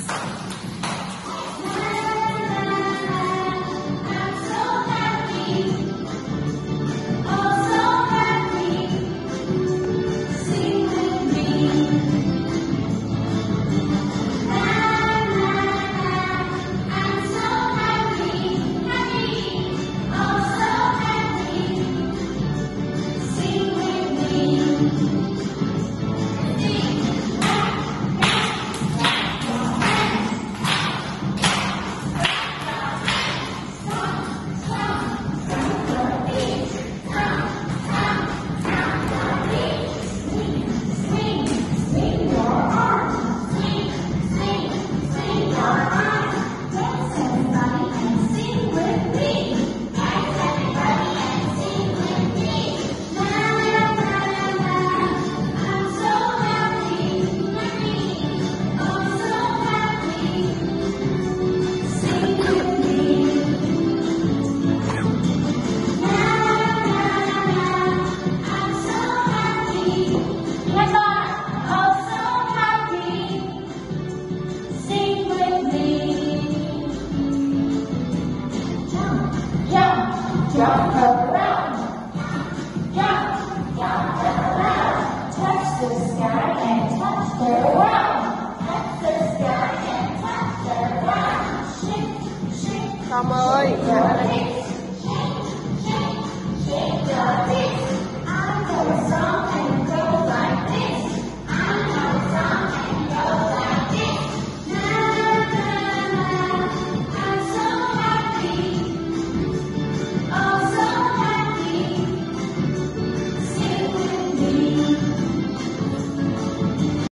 Jump around, jump around, touch the sky and touch the ground, touch the sky and touch the ground, shake, shake, Không ơi.